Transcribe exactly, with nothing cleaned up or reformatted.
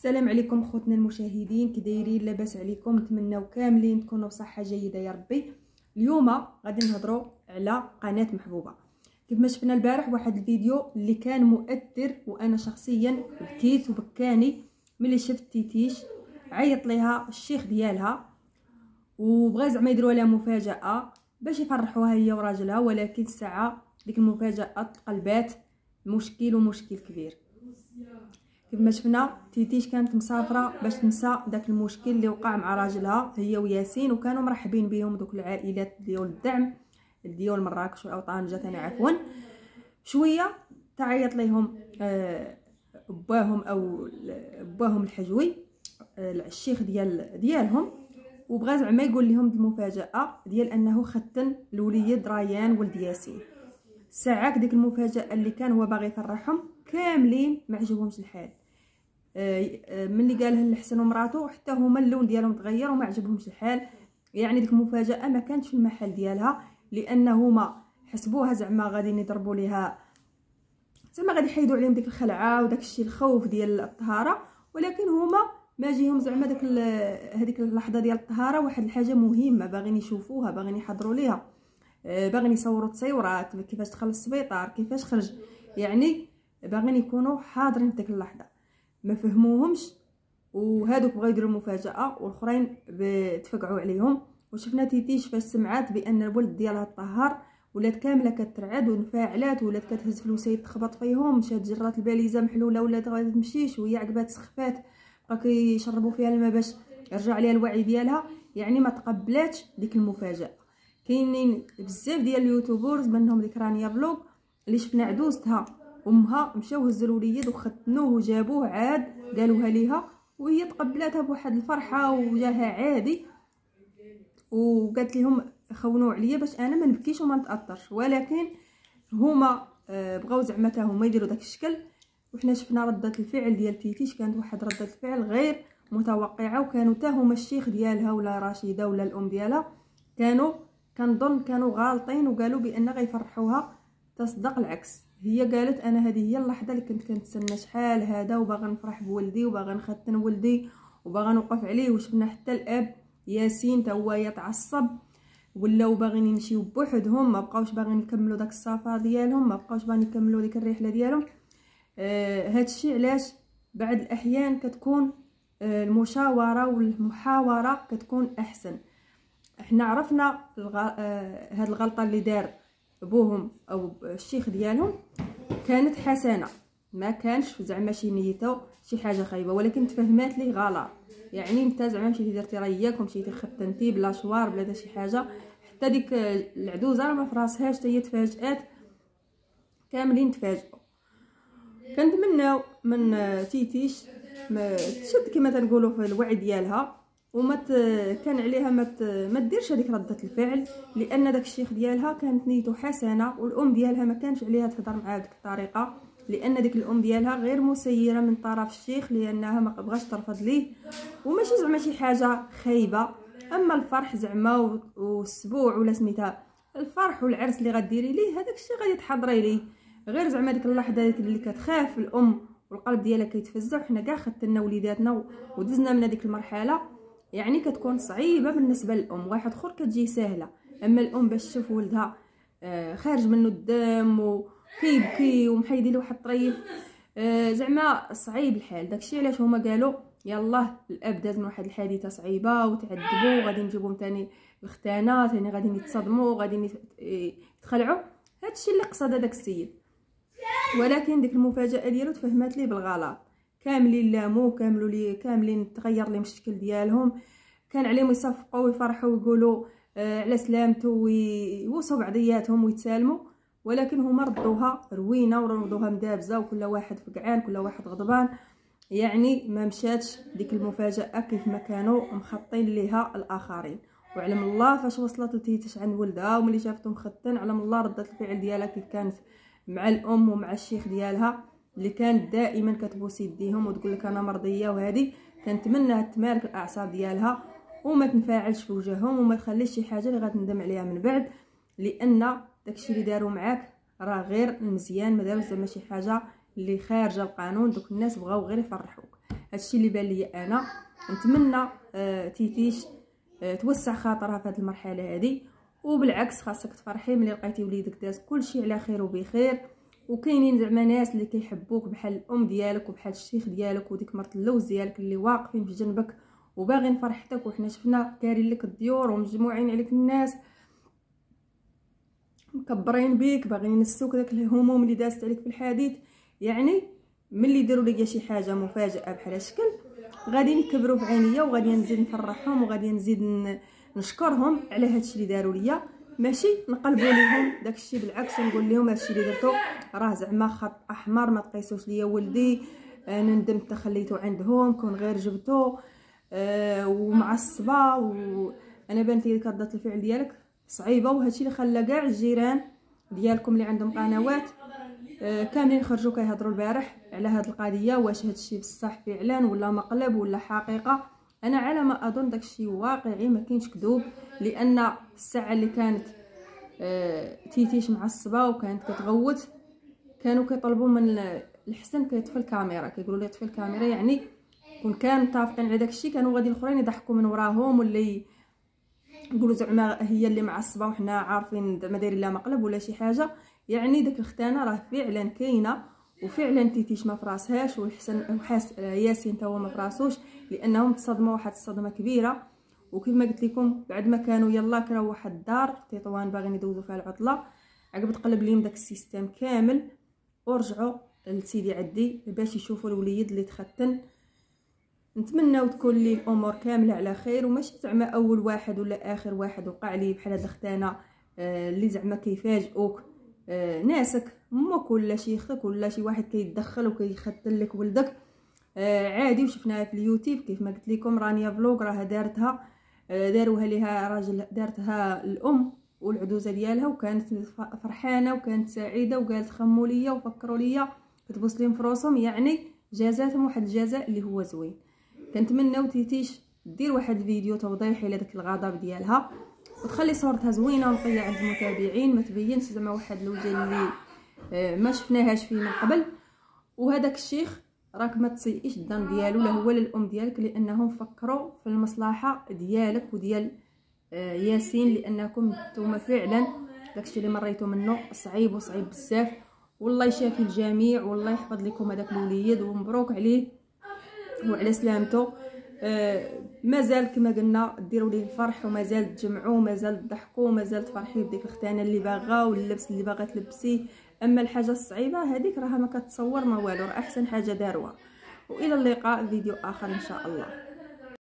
السلام عليكم خوتنا المشاهدين، كي دايرين؟ لاباس عليكم؟ نتمنوا كاملين تكونوا بصحه جيده يا ربي. اليوم غادي نهضروا على قناه محبوبه. كيف ما شفنا البارح واحد الفيديو اللي كان مؤثر، وانا شخصيا بكيت وبكاني ملي شفت تيتيش عيط ليها الشيخ ديالها وبغى زعما يديروا لها مفاجاه باش يفرحوها هي وراجلها، ولكن الساعه ديك المفاجاه تقلبات مشكل ومشكل كبير. كيف ما شفنا تيتيش كانت مسافره باش تنسى داك المشكل اللي وقع مع راجلها هي وياسين، وكانوا مرحبين بهم دوك العائلات ديال الدعم ديال مراكش او طنجه ثاني عفوا. شويه تعيط ليهم آه باهم او باهم الحجوي آه الشيخ ديال ديالهم، وبغى زعما يقول لهم المفاجاه ديال انه ختن الوليد ريان ولد ياسين. ساعه ديك المفاجاه اللي كان هو باغي يفرحهم كاملين ما عجبهمش الحال. ملي قالها لحسن ومراته حتى هما اللون ديالهم تغير وما عجبهمش الحال. يعني ديك المفاجاه ما كانتش في المحل ديالها، لانه هما حسبوها زعما غادي يضربوا ليها، زعما غادي يحيدوا عليهم ديك الخلعه وداك الشيء الخوف ديال الطهاره، ولكن هما ما جيهم زعما داك هذيك اللحظه ديال الطهاره واحد الحاجه مهمه باغيين يشوفوها، باغيين يحضروا ليها، باغيين يصوروا تصويرات كيفاش دخل السبيطار كيفاش خرج، يعني باغيين يكونوا حاضرين في ديك اللحظه. ما فهموهمش وهادوك بغاو يديروا المفاجاه والاخرين تفقعوا عليهم. وشفنا تيتيش فاش سمعات بان الولد ديالها الطهار ولات كامله كترعد وانفعلات، ولات كتهز فلوسها تخبط فيهم، مشات جرات الباليزه محلوله ولات غادي تمشيش وهي عقبات سخفات بقى كيشربوا فيها الماء باش يرجع عليها الوعي ديالها. يعني ما تقبلاتش ديك المفاجاه. كاينين بزاف ديال اليوتيوبرز منهم ديك رانيا فلوق اللي شفنا عدوستها امها مشاو هزوا الوليد وختنوه وجابوه عاد قالوها ليها، وهي تقبلاتها بواحد الفرحه وجاها عادي وقالت لهم خونوا عليا باش انا ما نبكيش وما نتاثرش، ولكن هما بغاو زعما حتى هما يديروا داك الشكل. وحنا شفنا رده الفعل ديال تيتيش كانت واحد رده الفعل غير متوقعه، وكانوا حتى هما الشيخ ديالها ولا رشيده ولا الام ديالها كانوا كنظن كانوا غالطين وقالوا بان غيفرحوها، تصدق العكس. هي قالت انا هذه هي اللحظه اللي كنت كنتسنى شحال هذا وباغا نفرح بولدي وباغا نختن ولدي وباغا نوقف عليه. وشفنا حتى الاب ياسين تا هو يتعصب، ولاو باغيين يمشيو بوحدهم، ما بقاوش باغيين يكملوا داك السفر ديالهم، ما بقاوش باغيين يكملوا ديك الرحله ديالهم. آه هذا الشيء علاش بعض الاحيان كتكون آه المشاوره والمحاوره كتكون احسن. احنا عرفنا الغ... آه هاد الغلطه اللي دار بوهم او الشيخ ديالهم كانت حسنه، ما كانش زعما شي نيته شي حاجه خايبه، ولكن تفهمات ليه غلط. يعني انت زعما مشيتي درتي رياك ومشيتي ختنتي بلا شوار بلا شي حاجه، حتى ديك العدوزه ما فراسهاش حتى هي تفاجات، كاملين تفاجئوا. كنتمناو من تيتيش ما تشد كما تنقولوا في الوعي ديالها وما كان عليها ما ما ديرش هذيك رده الفعل، لان داك الشيخ ديالها كانت نيته حسنه، والام ديالها ما كانش عليها تهضر معاه بديك الطريقه، لان ديك الام ديالها غير مسيره من طرف الشيخ لانها ما بغاش ترفض ليه، وماشي زعما شي حاجه خايبه. اما الفرح زعما والسبوع ولا سميتها الفرح والعرس اللي غديري ليه هذاك الشيء غادي تحضري ليه، غير زعما ديك اللحظه اللي كتخاف الام والقلب ديالها كيتفزع. وحنا كاع ختنا وليداتنا ودزنا من هذيك المرحله، يعني كتكون صعيبه بالنسبه للام، واحد اخر كتجي سهله، اما الام باش تشوف ولدها آه خارج منه الدم وكيبكي ومحيدي له واحد الطريف آه زعما صعيب الحال. داكشي علاش هما قالوا يلاه الاب داز من واحد الحادثه صعيبه وتعذبوا، غادي نجيبهم ثاني الختانه، ثاني غادي يتصدموا، غادي يتخلعوا. هادشي اللي قصد داك السيد، ولكن ديك المفاجاه ديالو تفهمات ليه بالغلط. كاملين لاموه، كاملوا لي كاملين تغير لهم الشكل ديالهم، كان عليهم يصفقوا ويفرحوا ويقولوا آه على سلامته ويوصوا بعضياتهم ويتسالموا، ولكن هما ردوها روينه وردوها مدابزه وكل واحد فقعان كل واحد غضبان. يعني ما مشاتش ديك المفاجاه كيف ما كانوا مخطين ليها الاخرين. وعلم الله فاش وصلت لتيتيش عند ولدها وملي شافتو مختن، علم الله ردة الفعل ديالها كيف كانت مع الام ومع الشيخ ديالها اللي كانت دائما كتبوس يديهم وتقول لك انا مرضيه. وهذه كنتمنى تمارك الاعصاب ديالها وما تنفعلش في وجههم وما تخليش شي حاجه اللي غتندم عليها من بعد، لان داكشي اللي داروا معاك راه غير المزيان، ما داروش زعما شي حاجه اللي خارجه القانون. دوك الناس بغاو غير يفرحوك. هادشي اللي بان لي انا. نتمنى آه تيتيش آه توسع خاطرها في هذه المرحله هذه، وبالعكس خاصك تفرحي ملي لقيتي وليدك داز كلشي على خير وبخير. وكاينين زعما ناس اللي كيحبوك بحال الام ديالك وبحال الشيخ ديالك وديك مرت اللوز ديالك اللي واقفين في جنبك وباغيين فرحتك. وحنا شفنا كارين لك الديور ومجموعين عليك الناس مكبرين بيك باغيين ينسوك داك الهموم اللي دازت عليك في الحديث. يعني ملي يديروا ليا شي حاجه مفاجاه بحال هالشكل غادي نكبروا في عينيا وغادي نزيد نفرحهم وغادي نزيد نشكرهم على هادشي اللي داروا ليا، ماشي نقلبوا ليهم داكشي. بالعكس نقول لهم هادشي اللي درتو راه زعما خط احمر، ما تقيسوش ليا ولدي، انا ندمت خليته عندهم كون غير جبتو أه ومعصبه. وانا بانت لي كردة الفعل ديالك صعيبه، وهادشي اللي خلى كاع الجيران ديالكم اللي عندهم قنوات أه كاملين خرجوا كيهضروا البارح على هاد القضيه، واش هادشي بصح فعلا ولا مقلب ولا حقيقه. انا على ما اظن داكشي واقعي، ما كاينش كذوب، لان الساعه اللي كانت أه تيتيش معصبه وكانت كتغوت كانوا كيطلبوا من الحسن كيطفي الكاميرا، كيقولوا لي طفي الكاميرا. يعني كون كانوا متفقين على داكشي كانوا غادي الاخرين يضحكوا من وراهم ولا يقولوا زعما هي اللي معصبه وحنا عارفين زعما دايرين لها مقلب ولا شي حاجه. يعني داك الختانه راه فعلا كاينه، وفعلا تيتيش ما فراسهاش، والحسن وحاس ياسين تا هو ما فراسوش، لانهم تصدموا واحد الصدمه كبيره. وكيف ما قلت لكم بعد ما كانوا يلا كراو واحد الدار تطوان باغيين يدوزوا فيها العطله، عقب تقلب ليهم داك السيستم كامل ورجعوا لسيدي عدي باش يشوفوا الوليد اللي تختن. نتمناو تكون لي الامور كامله على خير، وماشي زعما اول واحد ولا اخر واحد وقع لي بحال هاد الختانه آه اللي زعما كيفاجئوك آه ناسك، مو كل شي يخك ولا شي واحد كيتدخل وكيختن لك ولدك آه عادي. وشفناها في اليوتيوب كيف ما قلت لكم، رانيا فلوغ راها دارتها آه داروها ليها راجل، دارتها الام والعدوزه ديالها، وكانت فرحانه وكانت سعيده وقالت خموا ليا وفكروا ليا كتبوس لهم فروسهم. يعني جازاتهم واحد الجزاء اللي هو زوين. كنتمناو تيتيش دير واحد الفيديو توضيحي لداك الغضب ديالها وتخلي صورتها زوينه ونقيه عند المتابعين، ما تبينش زعما واحد الوجه اللي ما شفناهاش فيه من قبل. وهذاك الشيخ راك ما تسيئيش الظن ديالو لا هو لا الام ديالك، لانهم فكروا في المصلحه ديالك وديال ياسين، لانكم نتوما فعلا داكشي اللي مريتو منه صعيب وصعيب بزاف. والله يشافي الجميع والله يحفظ لكم هذاك الوليد ومبروك عليه وعلى سلامته. آه مازال كما قلنا ديروا ليه الفرح، ومازال تجمعوا ومازال تضحكوا ومازال تفرحي بديك الختانه اللي باغا واللبس اللي باغا تلبسيه. اما الحاجه الصعيبه هذيك راها ما كتصور ما والو، راه احسن حاجه داروها. والى اللقاء فيديو اخر ان شاء الله.